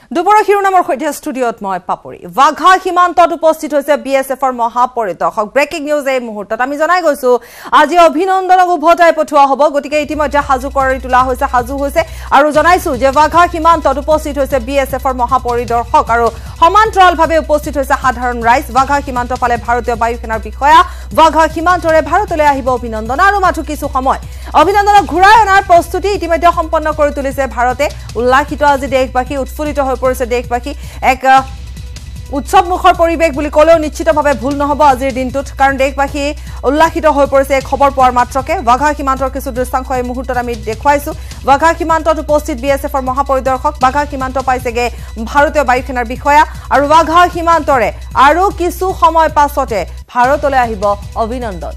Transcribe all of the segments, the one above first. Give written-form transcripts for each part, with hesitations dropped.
দুপৰৰ শিৰোনামৰ সৈতে ষ্টুডিঅ'ত মই পাপৰি বাঘা সীমান্তত উপস্থিত হৈছে বিএছএফৰ মহাপৰিদৰ্শক ব্ৰেকিং নিউজ এই মুহূৰ্তত আমি জনাই গৈছো আজি অভিনন্দনক উভতাই পঠোৱা হ'ব গতিকে ইতিমধ্যে হাজু কৰি তোলা হৈছে হাজু হৈছে আৰু জনাইছো যে বাঘা সীমান্তত উপস্থিত হৈছে বিএছএফৰ মহাপৰিদৰ্শক আৰু সমান্তৰালভাৱে উপস্থিত হৈছে সাধাৰণ ৰাইজ বাঘা সীমান্ত ফালে ভাৰতীয় বায়ু সেনাৰ বিষয়া বাঘা সীমান্তৰে ভাৰতলৈ আহিব অভিনন্দন আৰু মাথো কিছু সময় অভিনন্দনক ঘূৰাই অনাৰ প্ৰস্তুতি ইতিমধ্যে সম্পন্ন কৰি তুলিছে ভাৰতে উল্লাসিত আজি দেশবাসী উৎফুল্লিত হৈ পৰিছে দেশবাসী এক উৎসৱমুখৰ পৰিৱেশ বুলি ক'লেও নিশ্চিতভাৱে ভুল নহব আজিৰ দিনটোত কাৰণ দেশবাসী উল্লাসিত হৈ পৰিছে এক খবৰ পোৱাৰ মাত্ৰকে বাঘা সীমান্তৰ কিছু দৃশ্যাংশ এই মুহূৰ্তত আমি দেখুৱাইছো বাঘা সীমান্তত উপস্থিত বিএছএফৰ মহাপৰিদৰ্শক বাঘা সীমান্ত পাইছেগে ভাৰতীয় বায়ু সেনাৰ বিষয়া আৰু বাঘা সীমান্তৰে আৰু কিছু সময় পাছতে ভাৰতলৈ আহিব অভিনন্দন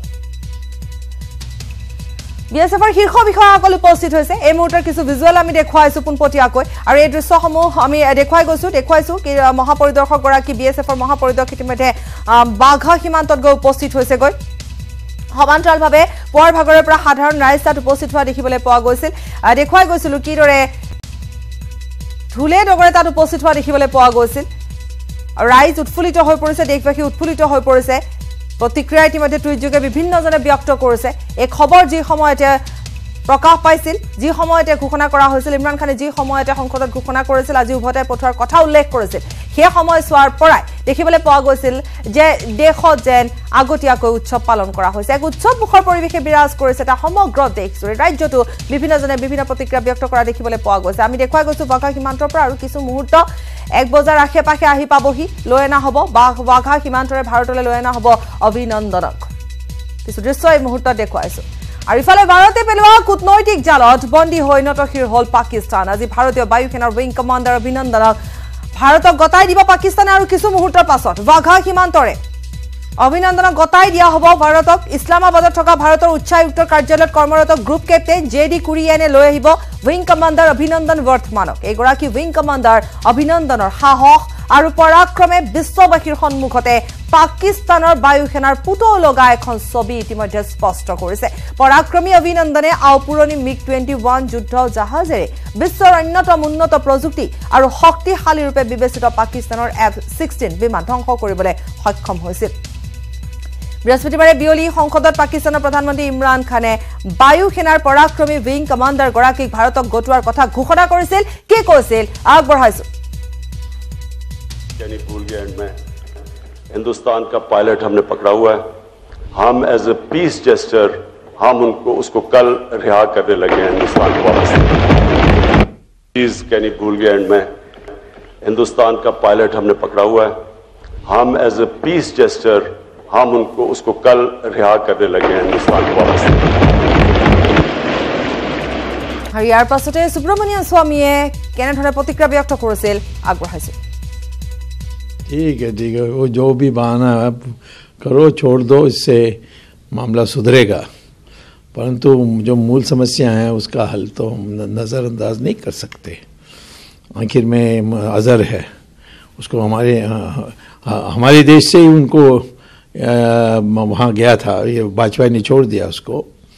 বিএছএফৰ শীৰ্ষ বিষয়াসকল উপস্থিত হৈছে এই মুহূৰ্তৰ কিছু ভিজুৱেল আমি দেখুৱাইছো পোনপটীয়াকৈ আৰু এই দৃশ্যসমূহ আমি দেখুৱাইছো কি মহাপৰিদৰ্শক গৰাকী বিএছএফৰ মহাপৰিদৰ্শক ইতিমধ্যে বাঘা সীমান্তত গৈ উপস্থিত হৈছেগৈ সমান্তৰালভাৱে পুৱাৰ ভাগৰৰ পৰা সাধাৰণ ৰাইজ তাত উপস্থিত হোৱা দেখিবলৈ পোৱা গৈছিল দেখুৱাই গৈছিলো কিদৰে ঢোলে ডগৰে তাত উপস্থিত হোৱা দেখিবলৈ পোৱা গৈছিল ৰাইজ উৎফুল্লিত হৈ পৰিছে দেশবাসী উৎফুল্লিত হৈ পৰিছে প্ৰতিক্ৰিয়া ইতিমধ্যে টুইটযোগে বিভিন্নজনে ব্যক্ত কৰিছে এই খবৰ যি সময়তে প্ৰকাশ পাইছিল যি সময়তে ঘোষণা কৰা হৈছিল ইমৰান খানে যি সময়তে সংসদত ঘোষণা কৰিছিল আজি উভতাই পঠোৱাৰ কথা উল্লেখ কৰিছিল সেই সময় চোৱাৰ পৰাই দেখিবলৈ পোৱা গৈছিল যে দেশত যেন আগতীয়াকৈ উৎসৱ পালন কৰা হৈছে এক উৎসৱমুখৰ পৰিৱেশে বিৰাজ কৰিছে এটা সমগ্ৰ দেশজুৰি ৰাজ্যতো বিভিন্নজনে বিভিন্ন প্ৰতিক্ৰিয়া ব্যক্ত কৰা দেখিবলৈ পোৱা গৈছে আমি দেখুৱাই গৈছো বাঘা সীমান্তৰ পৰা আৰু কিছু মুহূৰ্ত 1 বজাৰ আশে-পাশে আহি পাবহি লৈ অনা হ'ব বাঘা সীমান্তৰে ভাৰতলৈ লৈ অনা হ'ব অভিনন্দনক কিছু দৃশ্য এই মুহূৰ্তত দেখুৱাইছো আৰু ইফালে ভাৰতে পেলোৱা কূটনৈতিক জালত বন্দী হৈ নতশিৰ হ'ল পাকিস্তান আজি ভাৰতীয় বায়ু সেনাৰ উইং কমাণ্ডাৰ অভিনন্দনক ভাৰতক গতাই দিব পাকিস্তানে আৰু কিছু মুহূৰ্তৰ পাছত বাঘা সীমান্তৰে অভিনন্দনক গতাই দিয়া হ'ব ভাৰতক ইছলামাবাদত থকা ভাৰতৰ উচ্চায়ুক্তৰ কাৰ্যালয়ত কৰ্মৰত গ্ৰুপ কেপ্টেইন জেডি কুৰিয়েনে লৈ আহিব উইং কমাণ্ডাৰ অভিনন্দন বৰ্ধমানক এইগৰাকী উইং কমাণ্ডাৰ অভিনন্দনৰ সাহস আৰু পৰাক্ৰমে বিশ্ববাসীৰ সন্মুখতে পাকিস্তানৰ বায়ু সেনাৰ পুতৌ লগা এখন ছবি ইতিমধ্যে স্পষ্ট কৰিছে পৰাক্ৰমী অভিনন্দনে আওপুৰণি MiG-21 যুদ্ধ জাহাজেৰে বিশ্বৰ অন্যতম উন্নত প্ৰযুক্তি আৰু শক্তিশালী ৰূপে বিবেচিত পাকিস্তানৰ F-16 বিমান ধ্বংস কৰিবলৈ সক্ষম হৈছিল বৃহস্পতিবাৰে বিয়লি সংসদত পাকিস্তানৰ প্ৰধানমন্ত্ৰী ইমৰান খানে বায়ু সেনাৰ পৰাক্ৰমী উইং কমাণ্ডাৰ গৰাকীক ভাৰতক গটোৱাৰ কথা ঘোষণা কৰিছিল কি কৈছিল আগবঢ়াইছো यानी बुलगैंड में हिंदुस्तान का पायलट हमने पकड़ा हुआ है हम एज ए पीस जेस्टर हम उसको कल रिहा करने लगे हैं हिंदुस्तान को वापस कैनी बुलगैंड में हिंदुस्तान का पायलट हमने पकड़ा हुआ है हम एज ए पीस जेस्टर हम उसको कल रिहा करने लगे हैं हिंदुस्तान को वापस আৰু ইয়াৰ পাছতে সুব্ৰমণিয়ান স্বামীয়ে কেনেধৰণে প্ৰতিক্ৰিয়া ব্যক্ত কৰিছিল আগবঢ়াইছিল ठीक है वो जो भी बहाना करो छोड़ दो इससे मामला सुधरेगा परंतु जो मूल समस्या हैं उसका हल तो हम नज़रअंदाज नहीं कर सकते आखिर में अज़र है उसको हमारे देश से ही उनको वहाँ गया था ये वाजपेयी ने छोड़ दिया उसको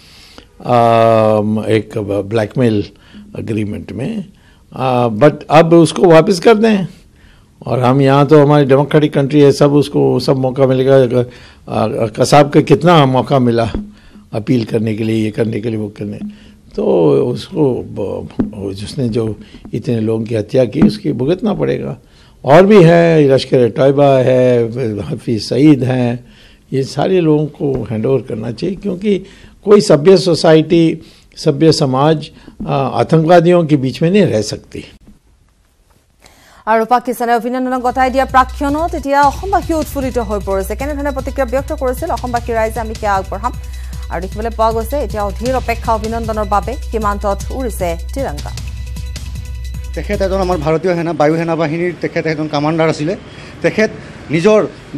एक ब्लैकमेल एग्रीमेंट में बट अब उसको वापस कर दें और हम यहाँ तो हमारी डेमोक्रेटिक कंट्री है सब मौका मिलेगा कसाब का कितना मौका मिला अपील करने के लिए ये करने के लिए वो करने तो उसको जिसने जो इतने लोगों की हत्या की उसकी भुगतना पड़ेगा और भी है लश्कर तैयबा है हफीज़ सईद हैं ये सारे लोगों को हैंड ओवर करना चाहिए क्योंकि कोई सभ्य सोसाइटी सभ्य समाज आतंकवादियों के बीच में नहीं रह सकती আৰু পাকিস্তানে অভিনন্দনক গতাই দিয়া প্ৰাক্ষণত এতিয়া অসমবাসী উৎফুল্লিত হৈ পৰিছে কেনেধৰণে প্ৰতিক্ৰিয়া ব্যক্ত কৰিছিল অসমবাসী ৰাইজে আমি সেয়া আগবঢ়াম আৰু দেখিবলৈ পোৱা গৈছে এতিয়া অধীৰ অপেক্ষা অভিনন্দনৰ বাবে সীমান্তত উৰিছে তিৰংগা তেখেত এজন আমাৰ ভাৰতীয় সেনা বায়ু সেনা বাহিনীৰ তেখেত এজন কমাণ্ডাৰ আছিলে তেখেত নিজৰ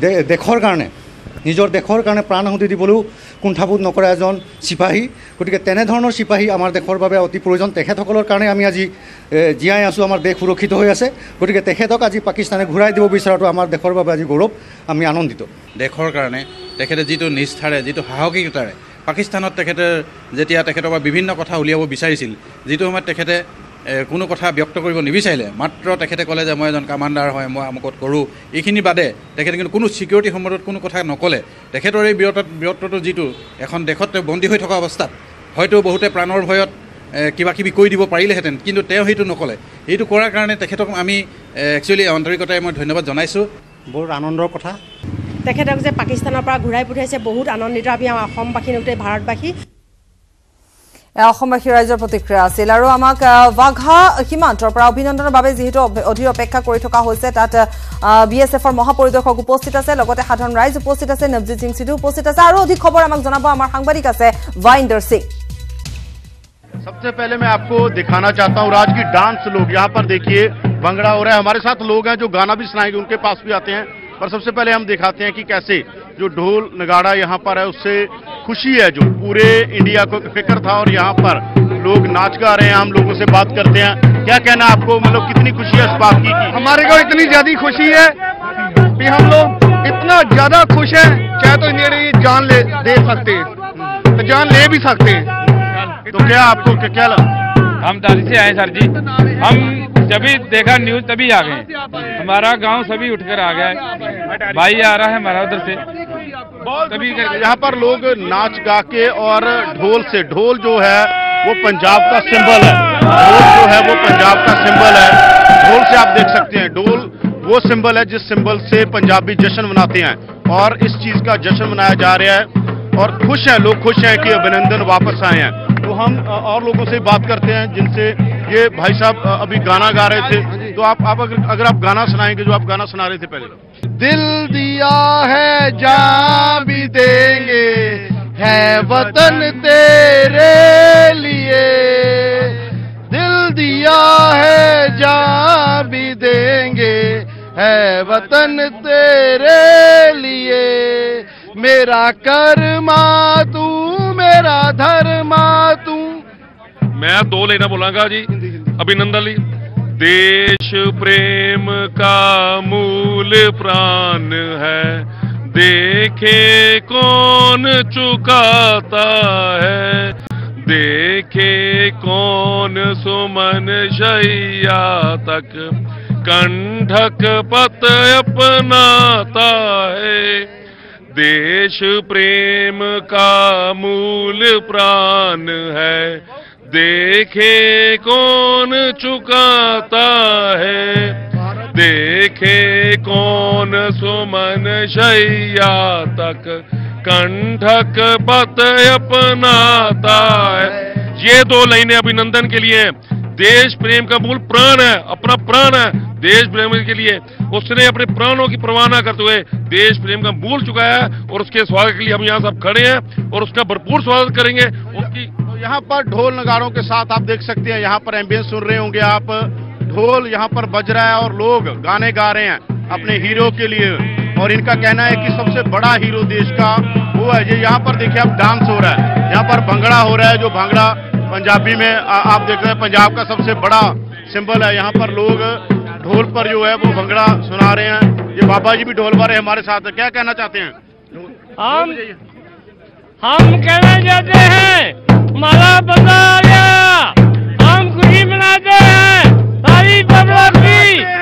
দেশৰ কাৰণে প্ৰাণ আহুতি দিবলৈও কুণ্ঠাবোধ নকৰা এজন চিপাহী গতিকে তেনেধৰণৰ চিপাহী আমাৰ দেশৰ বাবে অতি প্ৰয়োজন তেখেতসকলৰ কাৰণে আমি আজি জীয়াই আছোঁ আমাৰ দেশ সুৰক্ষিত হৈ আছে গতিকে তেখেতক আজি পাকিস্তানে ঘূৰাই দিব বিচৰাটো আমাৰ দেশৰ বাবে আজি গৌৰৱ আমি আনন্দিত দেশৰ কাৰণে তেখেতে যিটো নিষ্ঠাৰে যিটো সাহসিকতাৰে পাকিস্তানত তেখেতে যেতিয়া তেখেতৰ পৰা বিভিন্ন কথা উলিয়াব বিচাৰিছিল যিটো সময়ত তেখেতে কোনো কথা ব্যক্ত কৰিব নিবিচাৰিলে, মাত্ৰ তেখেতে ক'লে যে মই এজন কামাণ্ডাৰ হয়, মই আমুকত কৰোঁ, এইখিনি বাদে তেখেতে কিন্তু কোনো ছিকিউৰিটি সম্বন্ধত কোনো কথা নক'লে। তেখেতৰ এই বীৰত্বটো যিটো এখন দেশত বন্দী হৈ থকা অৱস্থাত হয়তো বহুতে প্ৰাণৰ ভয়ত কিবা কিবি কৈ দিব পাৰিলেহেঁতেন, কিন্তু তেওঁ সেইটো নক'লে। এইটো কৰাৰ কাৰণে তেখেতক আমি একচুৱেলি আন্তৰিকতাৰে মই ধন্যবাদ জনাইছোঁ। বৰ আনন্দৰ কথা। তেখেতক যে পাকিস্তানৰ পৰা ঘূৰাই পঠিয়াইছে, বহুত আনন্দিত আমি অসমবাসী, গোটেই ভাৰতবাসী। অসমবাসী ৰাইজৰ প্ৰতিক্ৰিয়া আছিল। আৰু আমাক বাঘা সীমান্তৰ পৰা অভিনন্দনৰ বাবে যিহেতু অধীৰ অপেক্ষা কৰি থকা হৈছে, তাত BSFৰ মহাপৰিদৰ্শক উপস্থিত আছে, লগতে সাধাৰণ ৰাইজ উপস্থিত আছে, নৱজিত সিং সিদ্ধু উপস্থিত আছে। আৰু অধিক খবৰ আমাক জনাব আমাৰ সাংবাদিক আছে ভাইন্দৰ সিং। सबसे पहले मैं आपको दिखाना चाहता हूँ राज की डांस लोग यहाँ पर देखिए भंगड़ा हो रहा है। हमारे साथ लोग हैं जो गाना भी सुनाएंगे, उनके पास भी आते हैं। पर सबसे पहले हम दिखाते हैं कि कैसे जो ढोल नगाड़ा यहाँ पर है उससे खुशी है, जो पूरे इंडिया को फिक्र था और यहाँ पर लोग नाच गा रहे हैं। हम लोगों से बात करते हैं, क्या कहना आपको, मतलब कितनी खुशी है इस बात की? हमारे को इतनी ज्यादा खुशी है कि हम लोग इतना ज्यादा खुश हैं, चाहे तो इन्हें जान दे सकते हैं, तो जान ले भी सकते हैं। तो क्या आपको क्या लगा? हम दादी से आए सर जी, हम जब भी देखा न्यूज तभी आ गए। हमारा गांव सभी उठकर आ गया है, भाई आ रहा है हमारा उधर से तभी। यहाँ पर लोग नाच गा के और ढोल से, ढोल जो है वो पंजाब का सिंबल है, ढोल जो है वो पंजाब का सिंबल है। ढोल से आप देख सकते हैं, ढोल वो सिंबल है जिस सिंबल से पंजाबी जश्न मनाते हैं, और इस चीज का जश्न मनाया जा रहा है और खुश हैं लोग, खुश हैं कि अभिनंदन वापस आए हैं। तो हम और लोगों से बात करते हैं जिनसे, ये भाई साहब अभी गाना गा रहे थे, तो आप अगर आप गाना सुनाएंगे जो आप गाना सुना रहे थे पहले। दिल दिया है जान भी देंगे, है वतन तेरे लिए, दिल दिया है जान भी देंगे, है वतन तेरे लिए, मेरा कर्मा तू मेरा धर्मा तू। मैं 2 लाइना बोलांगा जी, अभिनंदन ली। देश प्रेम का मूल प्राण है, देखे कौन चुकाता है, देखे कौन सुमन शैया तक कंठक पत अपनाता है। देश प्रेम का मूल प्राण है, देखे कौन चुकाता है, देखे कौन सुमन शैया तक कंठक पत अपनाता है। ये 2 लाइनें अभिनंदन के लिए। देश प्रेम का मूल प्राण है, अपना प्राण है देश प्रेम के लिए। उसने अपने प्राणों की परवाह न करते हुए देश प्रेम का मूल चुकाया है, और उसके स्वागत के लिए हम यहाँ सब खड़े हैं और उसका भरपूर स्वागत करेंगे। उसकी यहाँ पर ढोल नगाड़ों के साथ आप देख सकते हैं, यहाँ पर एम्बियंस सुन रहे होंगे आप, ढोल यहाँ पर बज रहा है और लोग गाने गा रहे हैं अपने हीरो के लिए। और इनका कहना है कि सबसे बड़ा हीरो देश का वो है। ये यहाँ पर देखिए अब डांस हो रहा है, यहाँ पर भंगड़ा हो रहा है, जो भंगड़ा पंजाबी में आप देख रहे हैं पंजाब का सबसे बड़ा सिंबल है। यहाँ पर लोग ढोल पर जो है वो भंगड़ा सुना रहे हैं। ये बाबा जी भी ढोल वाले हमारे साथ है, क्या कहना चाहते हैं? हम कहना चाहते हैं माला बंदा आ गया, हम खुशी मनाते हैं सारी पब्लिक की।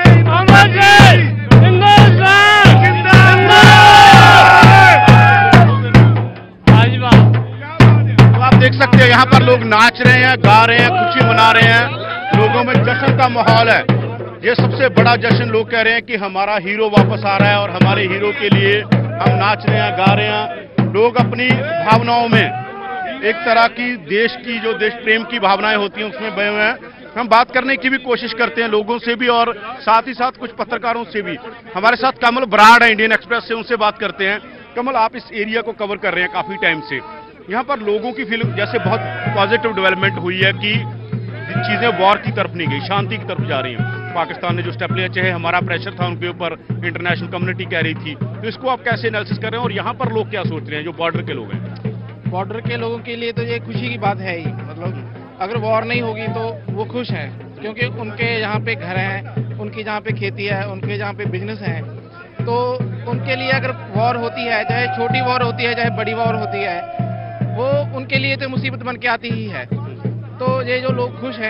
तो आप देख सकते हैं यहाँ पर लोग नाच रहे हैं, गा रहे हैं, खुशी मना रहे हैं, लोगों में जश्न का माहौल है। ये सबसे बड़ा जश्न लोग कह रहे हैं कि हमारा हीरो वापस आ रहा है और हमारे हीरो के लिए हम नाच रहे हैं, गा रहे हैं। लोग अपनी भावनाओं में एक तरह की देश की जो देश प्रेम की भावनाएं होती हैं उसमें बहे हुए हैं। हम बात करने की भी कोशिश करते हैं लोगों से भी और साथ ही साथ कुछ पत्रकारों से भी। हमारे साथ कमल बराड़ है इंडियन एक्सप्रेस से, उनसे बात करते हैं। कमल, आप इस एरिया को कवर कर रहे हैं काफी टाइम से, यहाँ पर लोगों की फीलिंग जैसे बहुत पॉजिटिव डेवलपमेंट हुई है कि चीजें वॉर की तरफ नहीं गई, शांति की तरफ जा रही हैं। पाकिस्तान ने जो स्टेप लिया, चाहे हमारा प्रेशर था उनके ऊपर, इंटरनेशनल कम्युनिटी कह रही थी, तो इसको आप कैसे एनालिसिस कर रहे हैं और यहाँ पर लोग क्या सोच रहे हैं जो बॉर्डर के लोग हैं? बॉर्डर के लोगों के लिए तो ये खुशी की बात है ही, मतलब अगर वॉर नहीं होगी तो वो खुश हैं, क्योंकि उनके यहाँ पे घर हैं, उनकी जहाँ पे खेती है, उनके जहाँ पे बिजनेस है, तो उनके लिए अगर वॉर होती है, चाहे छोटी वॉर होती है चाहे बड़ी वॉर होती है, वो उनके लिए तो मुसीबत बन के आती ही है। तो ये जो लोग खुश हैं,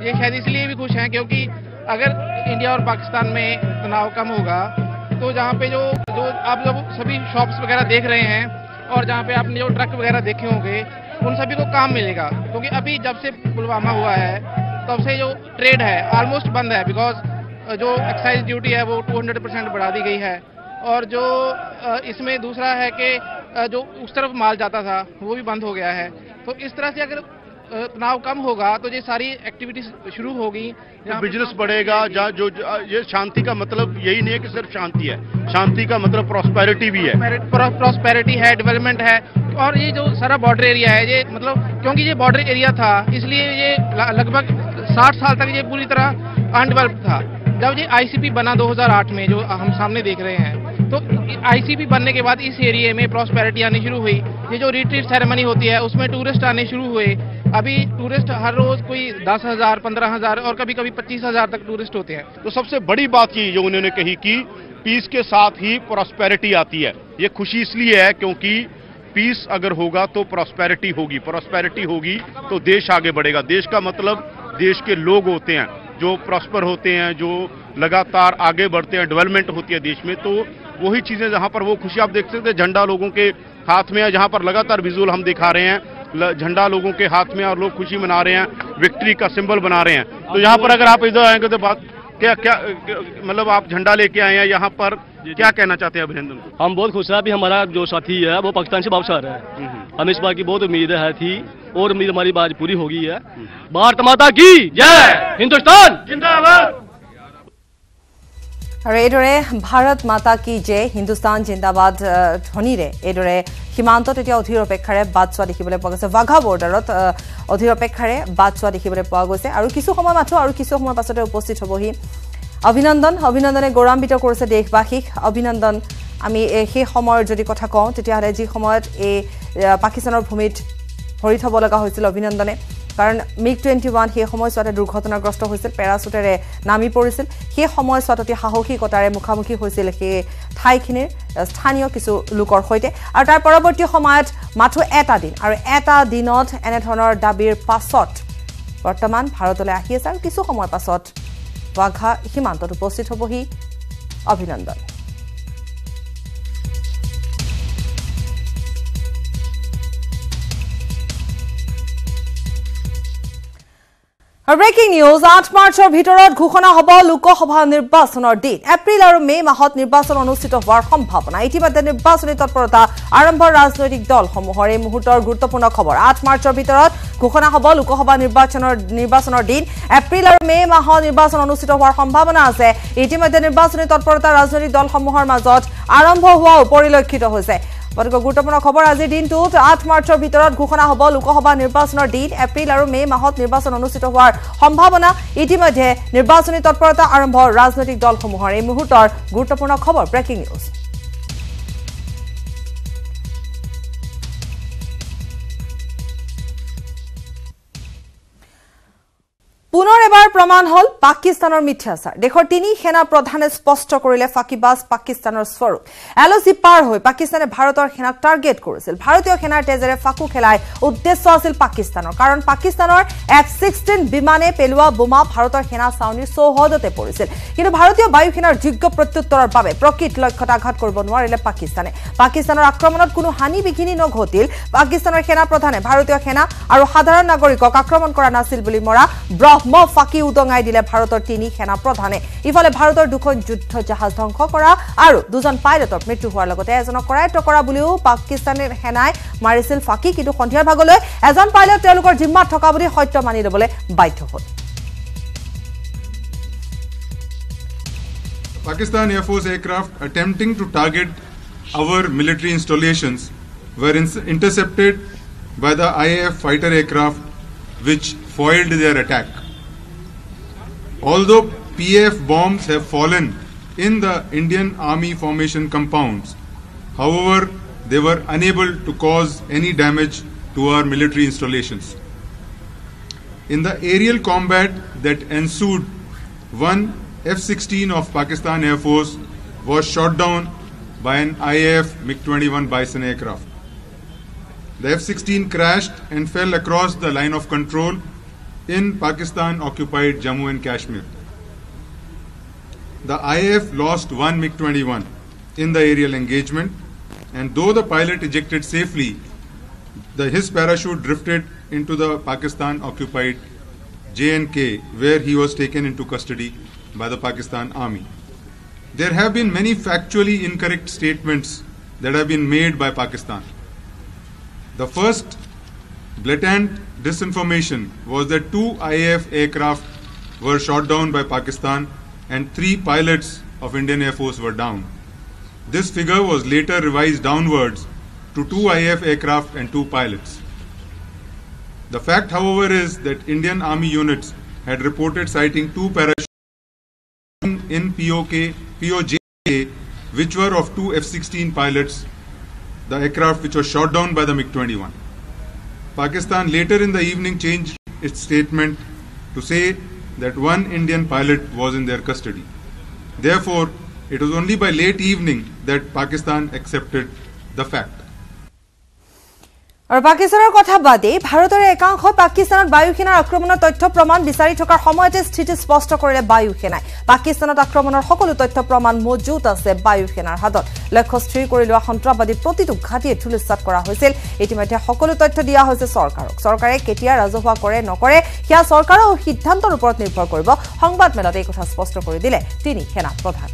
ये शायद इसलिए भी खुश हैं क्योंकि अगर इंडिया और पाकिस्तान में तनाव कम होगा तो जहाँ पे जो आप जब सभी शॉप्स वगैरह देख रहे हैं और जहाँ पे आपने जो ट्रक वगैरह देखे होंगे उन सभी को काम मिलेगा, क्योंकि अभी जब से पुलवामा हुआ है तब से जो ट्रेड है ऑलमोस्ट बंद है, बिकॉज जो एक्साइज ड्यूटी है वो 200% बढ़ा दी गई है। और जो इसमें दूसरा है कि जो उस तरफ माल जाता था वो भी बंद हो गया है। तो इस तरह से अगर तनाव कम होगा तो ये सारी एक्टिविटीज शुरू होगी, बिजनेस बढ़ेगा। जो ये शांति का मतलब यही नहीं है कि सिर्फ शांति है, शांति का मतलब प्रॉस्पेरिटी भी है, प्रॉस्पेरिटी है, डेवलपमेंट है। और ये जो सारा बॉर्डर एरिया है ये मतलब क्योंकि ये बॉर्डर एरिया था इसलिए ये लगभग 60 साल तक ये पूरी तरह अनडेवलप्ड था। जब ये आईसीपी बना 2008 में जो हम सामने देख रहे हैं, तो आईसीपी बनने के बाद इस एरिया में प्रॉस्पेरिटी आनी शुरू हुई। ये जो रिट्रीट सेरेमनी होती है उसमें टूरिस्ट आने शुरू हुए। अभी टूरिस्ट हर रोज कोई 10,000, 15,000 और कभी कभी 25,000 तक टूरिस्ट होते हैं। तो सबसे बड़ी बात ये जो उन्होंने कही कि पीस के साथ ही प्रॉस्पेरिटी आती है। ये खुशी इसलिए है क्योंकि पीस अगर होगा तो प्रॉस्पेरिटी होगी, प्रॉस्पेरिटी होगी तो देश आगे बढ़ेगा। देश का मतलब देश के लोग होते हैं जो प्रॉस्पर होते हैं, जो लगातार आगे बढ़ते हैं, डेवलपमेंट होती है देश में। तो वही चीजें जहां पर वो खुशी आप देख सकते हैं, झंडा लोगों के हाथ में है, जहां पर लगातार विजुअल हम दिखा रहे हैं, झंडा लोगों के हाथ में और लोग खुशी मना रहे हैं, विक्ट्री का सिंबल बना रहे हैं। तो यहाँ पर अगर आप इधर आएंगे तो बात क्या मतलब आप झंडा लेके आए हैं यहाँ पर, क्या कहना चाहते हैं अभिनंदन को? हम बहुत खुश हैं। अभी हमारा जो साथी है वो पाकिस्तान से वापस आ रहा है। हमें इस बार की बहुत उम्मीद है थी और उम्मीद हमारी बात पूरी हो गई है। भारत माता की जय, हिंदुस्तान जिंदाबाद। আৰু এইদৰে ভাৰত মাতা কি জয়, হিন্দুস্তান জিন্দাবাদ ধ্বনিৰে এইদৰে সীমান্তত এতিয়া অধীৰ অপেক্ষাৰে বাট চোৱা দেখিবলৈ পোৱা গৈছে। বাঘা বৰ্ডাৰত অধীৰ অপেক্ষাৰে বাট চোৱা দেখিবলৈ পোৱা গৈছে। আৰু কিছু সময় মাথো আৰু কিছু সময় পাছতে উপস্থিত হ'বহি অভিনন্দনে গৌৰৱান্বিত কৰিছে দেশবাসীক। অভিনন্দন আমি সেই সময়ৰ যদি কথা কওঁ তেতিয়াহ'লে যি সময়ত এই পাকিস্তানৰ ভূমিত ভৰি থ'ব লগা হৈছিল অভিনন্দনে, কাৰণ MiG-21 সেই সময়ছোৱাতে দুৰ্ঘটনাগ্ৰস্ত হৈছিল, পেৰাচুটেৰে নামি পৰিছিল। সেই সময়ছোৱাত অতি সাহসিকতাৰে মুখামুখি হৈছিল সেই ঠাইখিনিৰ স্থানীয় কিছু লোকৰ সৈতে। আৰু তাৰ পৰৱৰ্তী সময়ত মাথো এটা দিন আৰু এটা দিনত এনেধৰণৰ দাবীৰ পাছত বৰ্তমান ভাৰতলৈ আহি আছে আৰু কিছু সময়ৰ পাছত ৱাঘা সীমান্তত উপস্থিত হ'বহি অভিনন্দন। ব্ৰেকিং নিউজ, 8 মাৰ্চৰ ভিতৰত ঘোষণা হ'ব লোকসভা নিৰ্বাচনৰ দিন। এপ্ৰিল আৰু মে মাহত নিৰ্বাচন অনুষ্ঠিত হোৱাৰ সম্ভাৱনা। ইতিমধ্যে নিৰ্বাচনী তৎপৰতা আৰম্ভ ৰাজনৈতিক দলসমূহৰ। এই মুহূৰ্তৰ গুৰুত্বপূৰ্ণ খবৰ, 8 মাৰ্চৰ ভিতৰত ঘোষণা হ'ব লোকসভা নিৰ্বাচনৰ দিন। এপ্ৰিল আৰু মে মাহত নিৰ্বাচন অনুষ্ঠিত হোৱাৰ সম্ভাৱনা আছে। ইতিমধ্যে নিৰ্বাচনী তৎপৰতা ৰাজনৈতিক দলসমূহৰ মাজত আৰম্ভ হোৱাও পৰিলক্ষিত হৈছে। গতিকে গুৰুত্বপূৰ্ণ খবৰ, আজিৰ দিনটোত 8 মাৰ্চৰ ভিতৰত ঘোষণা হ'ব লোকসভা নিৰ্বাচনৰ দিন। এপ্ৰিল আৰু মে মাহত নিৰ্বাচন অনুষ্ঠিত হোৱাৰ সম্ভাৱনা। ইতিমধ্যে নিৰ্বাচনী তৎপৰতা আৰম্ভ ৰাজনৈতিক দলসমূহৰ। এই মুহূৰ্তৰ গুৰুত্বপূৰ্ণ খবৰ, ব্ৰেকিং নিউজ। পুনৰ এবাৰ প্ৰমাণ হল পাকিস্তানৰ মিথ্যাচাৰ। দেশৰ 3 সেনা প্ৰধানে স্পষ্ট কৰিলে ফাঁকিবাজ পাকিস্তানৰ স্বৰূপ। LOC পাৰ হৈ পাকিস্তানে ভাৰতৰ সেনাক টাৰ্গেট কৰিছিল। ভাৰতীয় সেনাৰ তেজেৰে ফাকু খেলাই উদ্দেশ্য আছিল পাকিস্তানৰ, কাৰণ পাকিস্তানৰ F-16 বিমানে পেলোৱা বোমা ভাৰতৰ সেনা চাউনীৰ চৌহদতে পৰিছিল। কিন্তু ভাৰতীয় বায়ু সেনাৰ যোগ্য প্ৰত্যুত্তৰৰ বাবে প্ৰকৃত লক্ষ্যত আঘাত কৰিব নোৱাৰিলে পাকিস্তানে। পাকিস্তানৰ আক্ৰমণত কোনো হানি বিঘিনি নঘটিল। পাকিস্তানৰ সেনা প্ৰধানে ভাৰতীয় সেনা আৰু সাধাৰণ নাগৰিকক আক্ৰমণ কৰা নাছিল বুলি মৰা ফাঁকি উদঙাই দিলে ভাৰতৰ 3 সেনা প্ৰধানে। ইফালে ভাৰতৰ 2খন যুদ্ধ জাহাজ ধ্বংস কৰা আৰু 2জন পাইলটৰ মৃত্যু হোৱাৰ লগতে এজনক কৰায়ত্ব কৰা বুলিও পাকিস্তানৰ সেনাই মাৰিছিল ফাঁকি। কিন্তু সন্ধিয়াৰ ভাগলৈ এজন পাইলট তেওঁলোকৰ জিম্মাত থকা বুলি সত্য মানি ল'বলৈ বাধ্য হ'ল। Pakistan Air Force aircraft attempting to target our military installations were intercepted by the IAF fighter aircraft which foiled their attack. Although PAF bombs have fallen in the Indian Army formation compounds, however, they were unable to cause any damage to our military installations. In the aerial combat that ensued, one F-16 of Pakistan Air Force was shot down by an IAF MiG-21 Bison aircraft. The F-16 crashed and fell across the line of control in Pakistan-occupied Jammu and Kashmir. The IAF lost one MiG-21 in the aerial engagement, and though the pilot ejected safely, his parachute drifted into the Pakistan-occupied J&K, where he was taken into custody by the Pakistan Army. There have been many factually incorrect statements that have been made by Pakistan. The first blatant disinformation was that 2 IAF aircraft were shot down by Pakistan and 3 pilots of Indian Air Force were down. This figure was later revised downwards to 2 IAF aircraft and 2 pilots. The fact, however, is that Indian Army units had reported sighting 2 parachutes in POJ, which were of 2 F-16 pilots, the aircraft which was shot down by the MiG-21. Pakistan later in the evening changed its statement to say that 1 Indian pilot was in their custody. Therefore, it was only by late evening that Pakistan accepted the fact. আৰু পাকিস্তানৰ কথা বাদে ভাৰতৰ একাংশ পাকিস্তানত বায়ু সেনাৰ আক্ৰমণৰ তথ্য প্ৰমাণ বিচাৰি থকাৰ সময়তে স্থিতি স্পষ্ট কৰিলে বায়ু সেনাই পাকিস্তানত আক্ৰমণৰ সকলো তথ্য প্ৰমাণ মজুত আছে বায়ু সেনাৰ হাতত লক্ষ্য স্থিৰ কৰি লোৱা সন্ত্ৰাসবাদী প্ৰতিটো ঘাটিয়ে ধুলিসাৎ কৰা হৈছিল ইতিমধ্যে সকলো তথ্য দিয়া হৈছে চৰকাৰক চৰকাৰে কেতিয়া ৰাজহুৱা কৰে নকৰে সেয়া চৰকাৰৰ সিদ্ধান্তৰ ওপৰত নিৰ্ভৰ কৰিব সংবাদ মেলত এই কথা স্পষ্ট কৰি দিলে তিনি সেনা প্ৰধান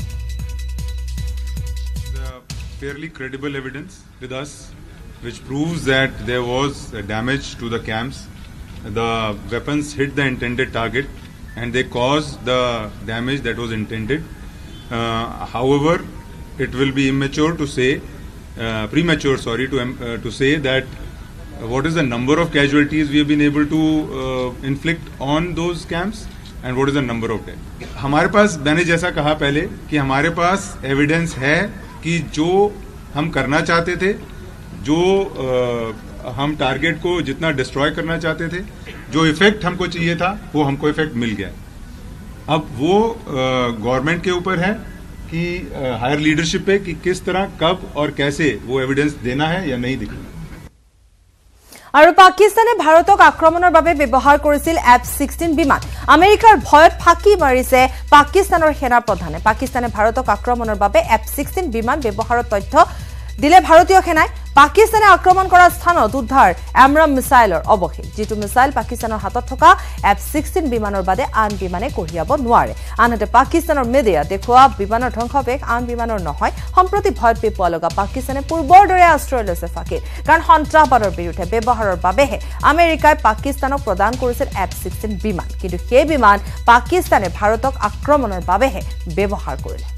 Fairly credible evidence with us, which proves that there was damage to the camps. The weapons hit the intended target and they caused the damage that was intended. However, it will be premature to say that what is the number of casualties we have been able to inflict on those camps and what is the number of dead. हमारे पास मैंने जैसा कहा पहले कि हमारे पास evidence है कि जो हम करना चाहते थे जो हम टारगेट को जितना डिस्ट्रॉय करना चाहते थे जो इफेक्ट हमको चाहिए था वो हमको इफेक्ट मिल गया अब वो गवर्नमेंट के ऊपर है कि हायर लीडरशिप पे कि किस तरह कब और कैसे वो एविडेंस देना है या नहीं दिखाना আৰু পাকিস্তানে ভাৰতক আক্ৰমণৰ বাবে ব্যৱহাৰ কৰিছিল F-16 বিমান আমেৰিকাৰ ভয়ত ফাঁকি মাৰিছে পাকিস্তানৰ সেনা প্ৰধানে পাকিস্তানে ভাৰতক আক্ৰমণৰ বাবে F-16 বিমান ব্যৱহাৰৰ তথ্য দিলে ভাৰতীয় সেনাই পাকিস্তানে আক্ৰমণ কৰা স্থানত উদ্ধাৰ এমৰাম মিসাইলৰ অৱশেষ যেটো মিসাইল পাকিস্তানৰ হাতত থকা F-16 বিমানৰ বাদে আন বিমানে কঢ়িয়াব নোৱাৰে আনহাতে পাকিস্তানৰ মিডিয়া দেখুৱা বিমানৰ ধ্বংসবেগ আন বিমানৰ নহয় সম্প্ৰতি ভয়ত পেপোৱা লগা পাকিস্তানে পূৰ্বৰ দৰে আশ্ৰয় লৈছে ফাঁকিৰ কাৰণ সন্ত্ৰাসবাদৰ বিৰুদ্ধে ব্যৱহাৰৰ বাবেহে আমেৰিকাই পাকিস্তানক প্ৰদান কৰিছিল F-16 বিমান কিন্তু সেই বিমান পাকিস্তানে ভাৰতক আক্ৰমণৰ বাবেহে ব্যৱহাৰ কৰিলে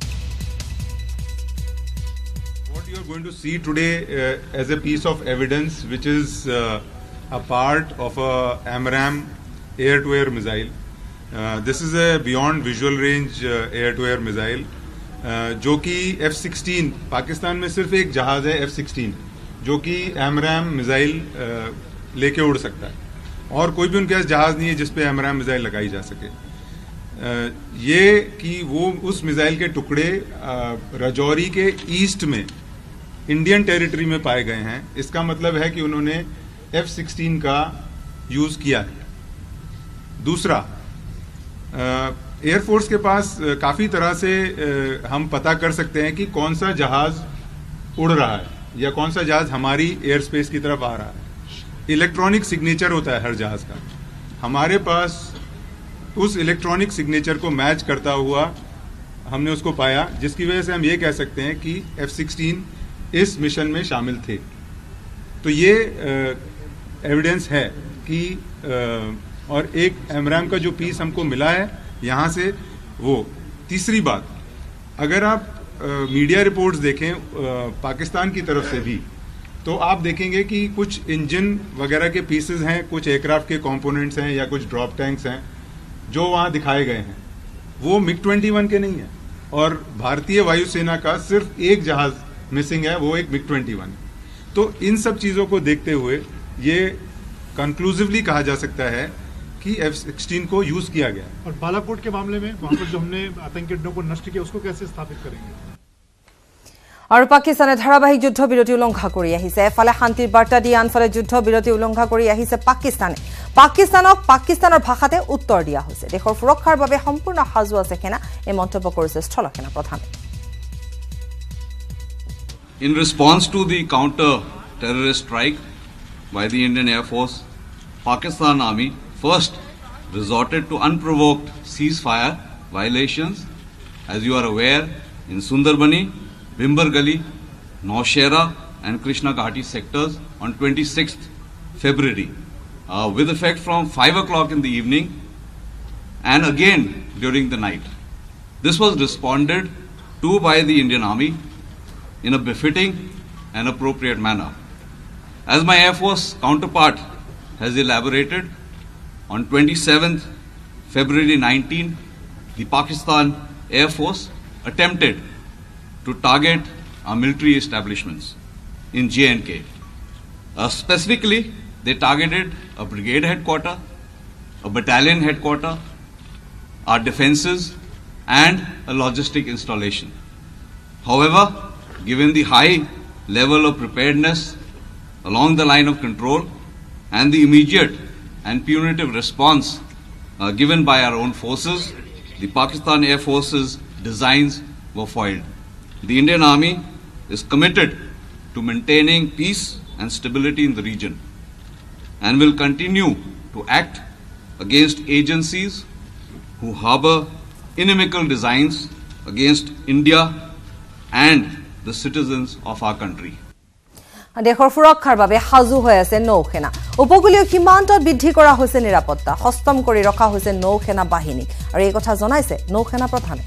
What you are going to see today as a piece of evidence which is a part of a AMRAAM air-to-air missile. This is a beyond visual range air-to-air missile जो कि F-16 पाकिस्तान में सिर्फ एक जहाज है F-16 जो कि AMRAAM missile लेके उड़ सकता है और कोई भी उनके पास जहाज नहीं है जिस पे AMRAAM मिसाइल लगाई जा सके ये कि वो उस मिसाइल के टुकड़े राजौरी के ईस्ट में इंडियन टेरिटरी में पाए गए हैं इसका मतलब है कि उन्होंने F-16 का यूज किया है दूसरा एयरफोर्स के पास काफी तरह से हम पता कर सकते हैं कि कौन सा जहाज उड़ रहा है या कौन सा जहाज हमारी एयर स्पेस की तरफ आ रहा है इलेक्ट्रॉनिक सिग्नेचर होता है हर जहाज का हमारे पास उस इलेक्ट्रॉनिक सिग्नेचर को मैच करता हुआ हमने उसको पाया जिसकी वजह से हम ये कह सकते हैं कि F-16 इस मिशन में शामिल थे तो ये एविडेंस है कि और एक AMRAAM का जो पीस हमको मिला है यहाँ से वो तीसरी बात अगर आप मीडिया रिपोर्ट्स देखें पाकिस्तान की तरफ से भी तो आप देखेंगे कि कुछ इंजन वगैरह के पीसेस हैं कुछ एयरक्राफ्ट के कंपोनेंट्स हैं या कुछ ड्रॉप टैंक्स हैं जो वहाँ दिखाए गए हैं वो MiG-21 के नहीं है और भारतीय वायुसेना का सिर्फ एक जहाज मिसिंग है वो एक MiG-21 तो इन सब चीजों को देखते हुए ये कंक्लूसिवली कहा जा सकता है कि F-16 को यूज किया गया और बालाकोट के मामले में वहां पर जो हमने आतंकी अड्डों को नष्ट किया उसको कैसे स्थापित करेंगे আৰু পাকিস্তানে ধাৰাবাহিক যুদ্ধবিৰতি উলংঘা কৰি আহিছে এফালে শান্তিৰ বাৰ্তা দি আনফালে যুদ্ধবিৰতি উলংঘা কৰি আহিছে পাকিস্তানক পাকিস্তানৰ ভাষাতে উত্তৰ দিয়া হৈছে দেশৰ সুৰক্ষাৰ বাবে সম্পূৰ্ণ সাজু আছে সেনা এই মন্তব্য কৰিছে স্থলসেনা প্ৰধানে In response to the counter-terrorist strike by the Indian Air Force, Pakistan Army first resorted to unprovoked ceasefire violations, as you are aware, in Sundarbani, Bimbar Gali, Naushera and Krishna Ghati sectors on 26th February, with effect from 5 o'clock in the evening and again during the night. This was responded to by the Indian Army in a befitting and appropriate manner. As my Air Force counterpart has elaborated, on 27th February 19, the Pakistan Air Force attempted to target our military establishments in J&K. Specifically, they targeted a brigade headquarter, a battalion headquarter, our defenses, and a logistic installation. However, given the high level of preparedness along the line of control and the immediate and punitive response given by our own forces, the Pakistan Air Force's designs were foiled. The Indian Army is committed to maintaining peace and stability in the region and will continue to act against agencies who harbor inimical designs against India and the citizens of our country. দেশৰ সুৰক্ষাৰ বাবে সাজু হৈ আছে নৌসেনা উপকূলীয় সীমান্তত বৃদ্ধি কৰা হৈছে নিৰাপত্তা হস্তম কৰি ৰখা হৈছে নৌসেনা বাহিনী আৰু এই কথা জনাইছে নৌসেনা প্ৰধানে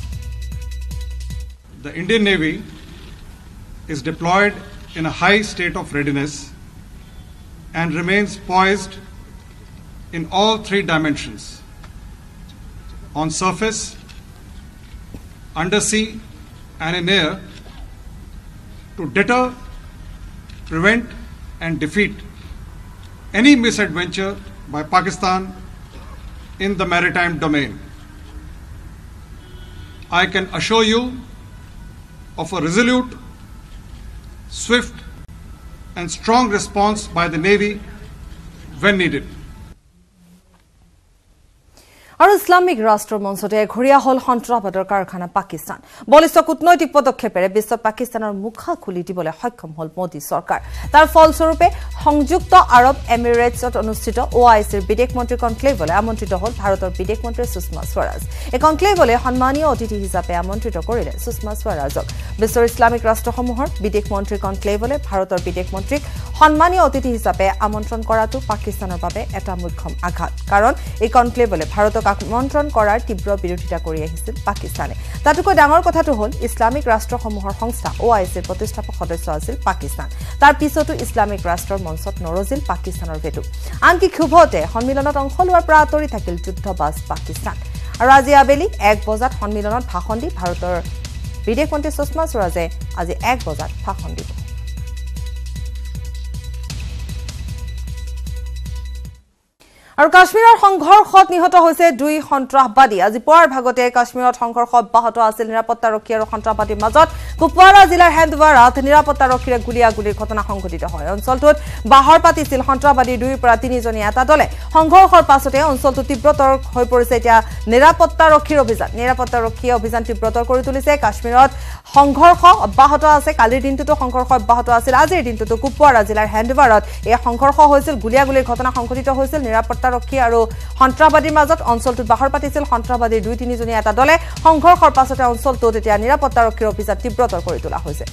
The Indian Navy is deployed in a high state of readiness and remains poised in all three dimensions: on surface, undersea, and in air, to deter, prevent, and defeat any misadventure by Pakistan in the maritime domain. I can assure you of a resolute, swift, and strong response by the Navy when needed. আৰু Islamic ৰাষ্ট্ৰৰ মঞ্চতে ঘৰিয়া হল সন্ত্ৰাসবাদৰ কাৰখানা পাকিস্তান বলিষ্ঠ কূটনৈতিক পদক্ষেপেৰে বিশ্বত পাকিস্তানৰ মুখা খুলি দিবলৈ সক্ষম হল মোদী চৰকাৰ তাৰ ফলস্বৰূপে সংযুক্ত আৰব এমিৰেটছত অনুষ্ঠিত ওআইচিৰ বিদেশ মন্ত্ৰী কনক্লেভলৈ আমন্ত্ৰিত হল ভাৰতৰ বিদেশ মন্ত্ৰী সুষমা স্বৰাজ এই কনক্লেভলৈ সন্মানীয় অতিথি হিচাপে আমন্ত্ৰিত কৰিলে সুষমা স্বৰাজক বিশ্বৰ ইসলামিক ৰাষ্ট্ৰসমূহৰ বিদেশ মন্ত্ৰী কনক্লেভলৈ ভাৰতৰ বিদেশ মন্ত্ৰীক সন্মানীয় অতিথি হিচাপে আমন্ত্ৰণ কৰাটো পাকিস্তানৰ বাবে এটা মুখ্যম আঘাত কাৰণ এই কনক্লেভলৈ ভাৰতক আমন্ত্ৰণ কৰাৰ তীব্ৰ বিৰোধিতা কৰি আহিছিল পাকিস্তানে তাতকৈ ডাঙৰ কথাটো হল ইসলামিক ৰাষ্ট্ৰসমূহৰ সংস্থা ওআইচিৰ প্ৰতিষ্ঠাপক সদস্য আছিল পাকিস্তান তাৰ পিছতো ইসলামিক ৰাষ্ট্ৰৰ মঞ্চত নৰজিল পাকিস্তানৰ ভেটো আনকি ক্ষোভতে সন্মিলনত অংশ লোৱাৰ পৰা আঁতৰি থাকিল যুদ্ধবাজ পাকিস্তান আৰু আজি আবেলি 1 বজাত সন্মিলনত ভাষণ দি ভাৰতৰ বিদেশ মন্ত্ৰী সুষমা স্বৰাজে আজি 1 বজাত ভাষণ দিব আৰু কাশ্মীৰৰ সংঘৰ্ষত নিহত হৈছে দুই সন্ত্ৰাসবাদী আজি পুৱাৰ ভাগতে কাশ্মীৰত সংঘৰ্ষ অব্যাহত আছিল নিৰাপত্তাৰক্ষী আৰু সন্ত্ৰাসবাদীৰ মাজত কুপৱাৰা জিলাৰ হেন্দৱাৰাত নিৰাপত্তাৰক্ষীৰে গুলীয়াগুলীৰ ঘটনা সংঘটিত হয় অঞ্চলটোত বাহৰ পাতিছিল সন্ত্ৰাসবাদীৰ 2 পৰা 3 জনীয়া এটা দলে সংঘৰ্ষৰ পাছতে অঞ্চলটো তীব্ৰতৰ হৈ পৰিছে এতিয়া নিৰাপত্তাৰক্ষীয়ে অভিযান তীব্ৰতৰ কৰি তুলিছে কাশ্মীৰত সংঘৰ্ষ অব্যাহত আছে কালিৰ দিনটোতো সংঘৰ্ষ অব্যাহত আছিল আজিৰ দিনটোতো কুপৱাৰা জিলাৰ হেন্দৱাৰাত এই সংঘৰ্ষ হৈছিল গুলীয়াগুলীৰ ঘটনা সংঘটিত হৈছিল নিৰাপত্তাৰক্ষী আৰু সন্ত্ৰাসবাদীৰ মাজত অঞ্চলটোত বাহৰ পাতিছিল সন্ত্ৰাসবাদীৰ 2-3 জনীয়া এটা দলে সংঘৰ্ষৰ পাছতে অঞ্চলটোত এতিয়া নিৰাপত্তাৰক্ষীৰ অভিযান তীব্ৰতৰ কৰি তোলা হৈছে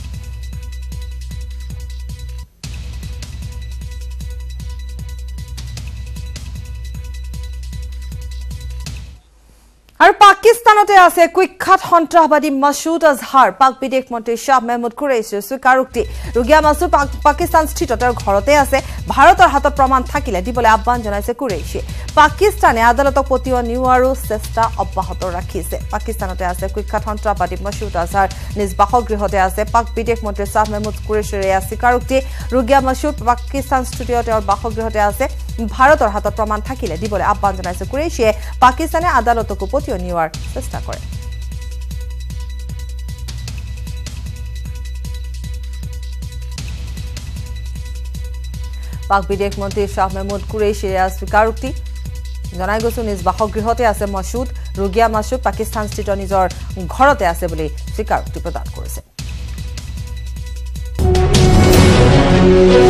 আৰু পাকিস্তানতে আছে কুখ্যাত সন্ত্ৰাসবাদী মাসুদ আজহাৰ পাক বিদেশ মন্ত্ৰী শাহ মেহমুদ কুৰেশীৰ স্বীকাৰোক্তি ৰুগিয়া মাসুদ পাকিস্তান স্থিত তেওঁৰ ঘৰতে আছে ভাৰতৰ হাতত প্ৰমাণ থাকিলে দিবলৈ আহ্বান জনাইছে কুৰেশী পাকিস্তানে আদালতক পতিওৱা নিওৱাৰো চেষ্টা অব্যাহত ৰাখিছে পাকিস্তানতে আছে কুখ্যাত সন্ত্ৰাসবাদী মাসুদ আজহাৰ নিজ বাসগৃহতে আছে পাক বিদেশ মন্ত্ৰী শাহ মেহমুদ কুৰেশীৰ এই স্বীকাৰোক্তি ৰুগিয়া মাসুদ পাকিস্তান স্থিত তেওঁৰ বাসগৃহতে আছে ভাৰতৰ হাতত প্ৰমাণ থাকিলে দিবলৈ আহ্বান জনাইছে কুৰেশীয়ে পাকিস্তানে আদালতক নিওৱাৰ চেষ্টা কৰে পাক বিদেশ মন্ত্ৰী শ্বাহ মেহমুদ কুৰেশ্বীৰ স্বীকাৰোক্তি জনাই গৈছো নিজ বাসগৃহতে আছে মছুদ ৰুগিয়া মাছুদ পাকিস্তানস্থিত নিজৰ ঘৰতে আছে বুলি স্বীকাৰোক্তি প্ৰদান কৰিছে